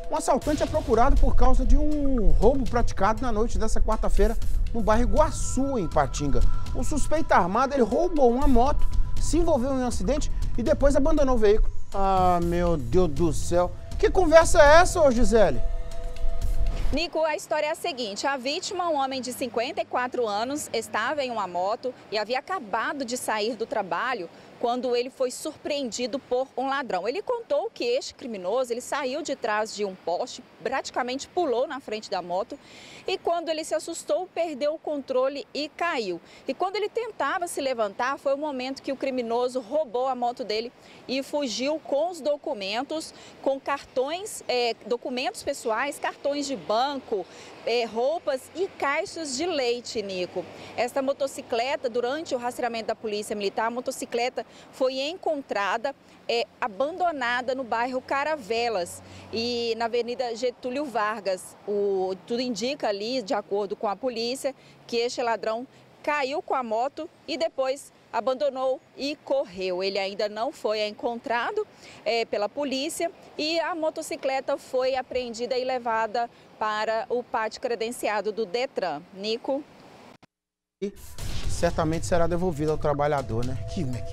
Um assaltante é procurado por causa de um roubo praticado na noite dessa quarta-feira no bairro Iguaçu, em Ipatinga. O suspeito armado, ele roubou uma moto, se envolveu em um acidente e depois abandonou o veículo. Ah, meu Deus do céu. Que conversa é essa, ô Gisele? Nico, a história é a seguinte: a vítima, um homem de 54 anos, estava em uma moto e havia acabado de sair do trabalho quando ele foi surpreendido por um ladrão. Ele contou que este criminoso, ele saiu de trás de um poste, praticamente pulou na frente da moto e quando ele se assustou, perdeu o controle e caiu. E quando ele tentava se levantar, foi o momento que o criminoso roubou a moto dele e fugiu com os documentos, com cartões, documentos pessoais, cartões de banco, roupas e caixas de leite, Nico. Esta motocicleta, durante o rastreamento da Polícia Militar, a motocicleta foi encontrada abandonada no bairro Caravelas e na Avenida Getúlio Vargas. Tudo indica ali, de acordo com a polícia, que este ladrão caiu com a moto e depois abandonou e correu. Ele ainda não foi encontrado pela polícia e a motocicleta foi apreendida e levada para o pátio credenciado do Detran. Nico? E certamente será devolvida ao trabalhador, né?